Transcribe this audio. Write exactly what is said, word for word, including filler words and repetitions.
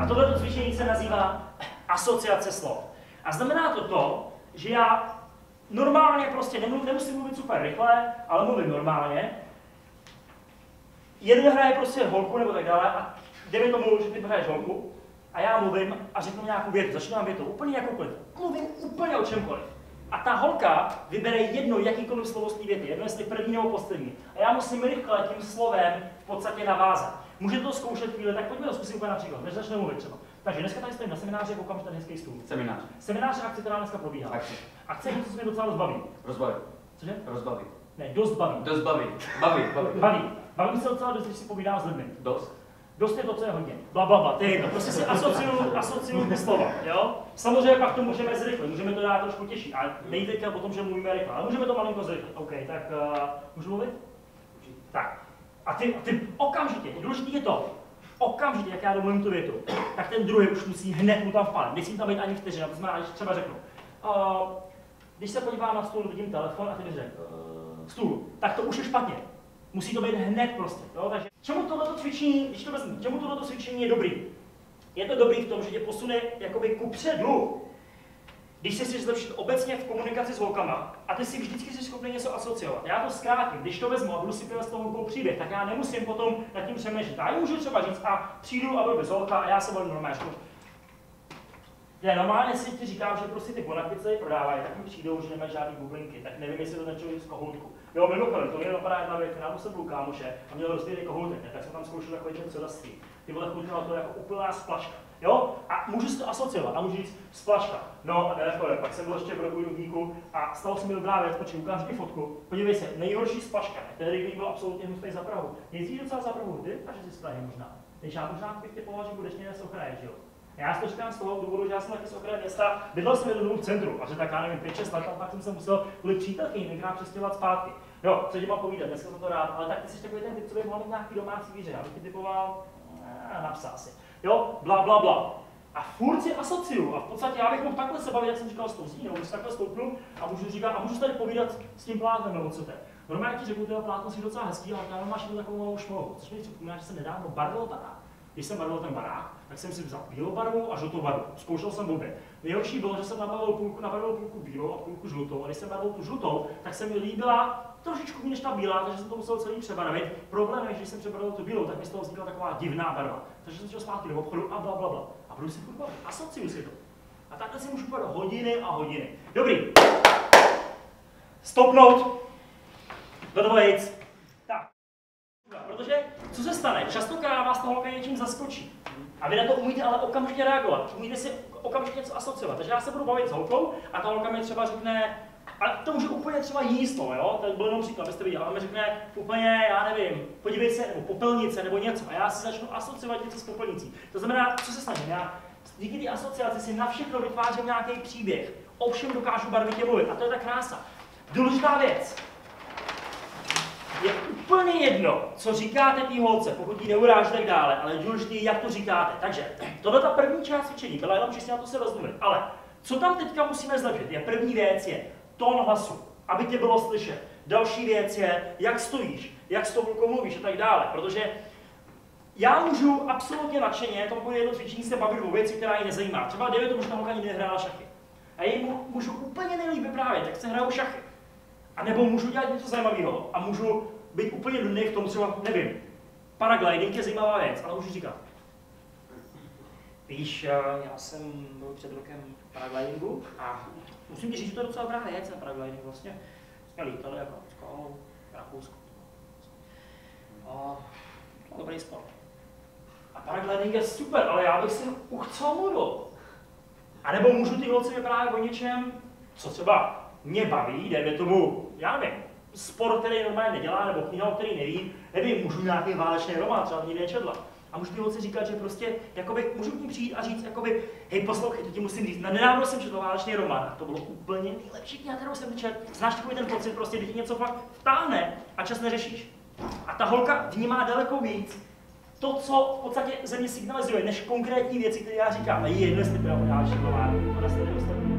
A tohleto cvičení se nazývá asociace slov. A znamená to to, že já normálně prostě nemluv, nemusím mluvit super rychle, ale mluvím normálně. Jeden hraje prostě holku nebo tak dále a jde mi tomu, že ty hraješ holku a já mluvím a řeknu nějakou větu, začínám větu úplně jakoukoliv. Mluvím úplně o čemkoliv. A ta holka vybere jedno jakýkoliv slovo z té věty, jedno jestli první nebo poslední. A já musím rychle tím slovem v podstatě navázat. Můžete to zkoušet chvíli, tak pojďme to zkusit úplně například, než začne mluvit třeba. Takže dneska tady stojím na semináři, koukám, že tady hezký stůl. Seminář. Seminář a akce, která dneska probíhá. Akce. Akce je něco, co mě docela rozbaví. Rozbaví. Cože? Rozbaví. Ne, dost baví. Dost baví. Baví. Baví. Baví. Bavím se docela dost, když si povídám s lidmi. Dost. Dost je to, co je hodně. Bla, bla, bla, to je jedno. Prostě si asociuju, asociuju ty slova, jo? Samozřejmě pak to můžeme zrychlit, můžeme to dát trošku těžší, ale nejde teďka o tom, že mluvíme rychle, ale můžeme to malinko zrychlit. OK, tak uh, můžu mluvit? Tak. A ty, ty okamžitě, důležité je to, okamžitě, jak já domluvím tu větu, tak ten druhý už musí hned mu tam vpálit. Nesmí tam být ani vteřina, to znamená, když třeba řeknu. Uh, když se podívám na stůl, vidím telefon a ty mi řekne uh, stůl, tak to už je špatně. Musí to být hned prostě, jo? Takže čemu tohleto cvičení, když to vezmu, čemu tohleto cvičení je dobrý? Je to dobrý v tom, že tě posune jakoby kupředu, když si chceš zlepšit obecně v komunikaci s holkama a ty si vždycky jsi schopný něco asociovat. Já to zkrátím, když to vezmu a budu si pěvat s tou holkou příběh, tak já nemusím potom nad tím přemýšlet. Já můžu třeba říct a přijdu a byl bez holka a já se budu normálně. Já normálně si ti říkám, že prostě ty bonakvice prodávají, tak mi přijdou, že nemají žádný bublinky, tak nevím, jestli to začalo z kohoutku. Jo, mimochodem, to mě napadá jedna věc, já jsem byl kámoše a měl rozdělý kohoutek, tak jsem tam zkoušel takový ten cedastý. Ty vole, chutnalo to jako úplná splaška. Jo? A můžu si to asociovat a můžu říct splaška. No a ne, pak jsem byl ještě v Rogujdůvníku a stalo se mi dobrá věc, počkej, ukážu ti fotku. Podívej se, nejhorší splaška, který byl absolutně hnusný za Prahu. Jezdíš docela za Prahu, ty? A že jsi z Prahy možná. Když já možná bych tě povolal, že budeš někde z okraje, že jo? Já si to říkám z toho důvodu, že já jsem taky z okraje města, bydlel jsem jednou v centru, a že tak já nevím, pět šest let, a pak jsem se musel kvůli přítelkyni tenkrát přestěhovat zpátky. Jo, co ti mám povídat, dneska jsem to rád, ale tak ty jsi takový ten typ, co by mohl mít nějaký domácí víře, já bych ti typoval, ne, napsal si. Jo, bla, bla, bla. A furt si asociuju, a v podstatě já bych mohl takhle se bavit, jak jsem říkal, s tou zí, nebo když takhle stoupnu a můžu říkat, a můžu tady povídat s tím plátnem, nebo co to je. Normálně ti řeknu, že plátno si docela hezký, ale tam máš jednu takovou malou šmolu, což mi připomíná, že jsem nedávno barvil barák. Když jsem barvil ten barák, tak jsem si vzal bílou barvu a žlutou barvu. Zkoušel jsem obě. Nejhorší bylo, že jsem nabarvil půlku, nabarvil půlku bílou a půlku žlutou. A když jsem barvil tu žlutou, tak se mi líbila trošičku méně než ta bílá, takže jsem to musel celý přebarvit. Problém je, že když jsem přebarvil tu bílou, tak mi z toho vznikla taková divná barva. Takže jsem šel zpátky do obchodu a bla, bla, bla. A budu si furt bavit. Asociuju si to. A takhle si můžu podat hodiny a hodiny. Dobrý. Stopnout. Do toho jít. Tak. Protože co se stane? Častokrát vás ta holka něčím zaskočí. A vy na to umíte ale okamžitě reagovat. Umíte si okamžitě něco asociovat. Takže já se budu bavit s holkou a ta holka mi třeba řekne, ale to může úplně třeba jiný slovo, jo? To byl jenom příklad, abyste viděli. Ale mi řekne úplně, já nevím, podívej se, nebo popelnice, nebo něco. A já si začnu asociovat něco s popelnicí. To znamená, co se snažím? Já díky té asociaci si na všechno vytvářím nějaký příběh. Ovšem dokážu barvitě mluvit. A to je ta krása. Důležitá věc. Je úplně jedno, co říkáte té holce, pokud ji neuráží tak dále, ale je důležité, jak to říkáte. Takže tohle ta první část cvičení byla jenom, že si na to se rozmluvit. Ale co tam teďka musíme zlepšit? Je první věc je tón hlasu, aby tě bylo slyšet. Další věc je, jak stojíš, jak s tou holkou mluvíš a tak dále. Protože já můžu absolutně nadšeně, to bude jedno cvičení, se bavit o věci, která ji nezajímá. Třeba dejme tomu, že ta holka nikdy nehrála šachy. A jej můžu úplně nejlíp vyprávět, jak se hrajou šachy. A nebo můžu dělat něco zajímavého a můžu být úplně nudný v tom třeba, nevím, paragliding je zajímavá věc, ale můžu říkat. Víš, já jsem byl před rokem v paraglidingu a musím ti říct, že to je docela dobrá věc na paragliding vlastně. Jsme lítali jako školou v Rakousku. A to dobrý sport. A paragliding je super, ale já bych si uchcel modl. A nebo můžu ty holce vyprávět o něčem, co třeba mě baví, dejme tomu, já nevím, sport, který normálně nedělá, nebo kniha, o který neví, nevím, můžu nějaký válečný román, třeba nikdy nečetla. A můžu ty holce říkat, že prostě, jakoby, můžu k ní přijít a říct, jakoby, hej, poslouchej, to ti musím říct, nedávno jsem četl válečný román a to bylo úplně nejlepší kniha, kterou jsem četl. Znáš takový ten pocit, prostě, když ti něco fakt vtáhne a čas neřešíš. A ta holka vnímá daleko víc to, co v podstatě ze mě signalizuje, než konkrétní věci, které já říkám. A je jedno, jestli teda válečný román, ona se tady ostatní.